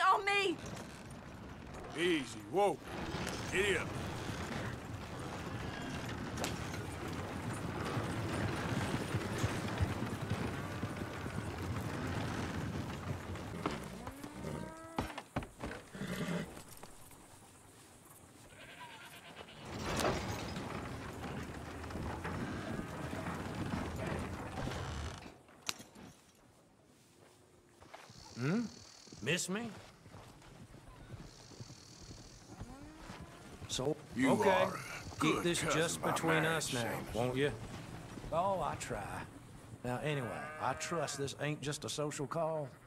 on me! Easy, whoa. Giddy up. Miss me? So, You okay. are a Keep good this cousin, just my between man, us now, Seamus. won't you? Oh, I try. Now, anyway, I trust this ain't just a social call.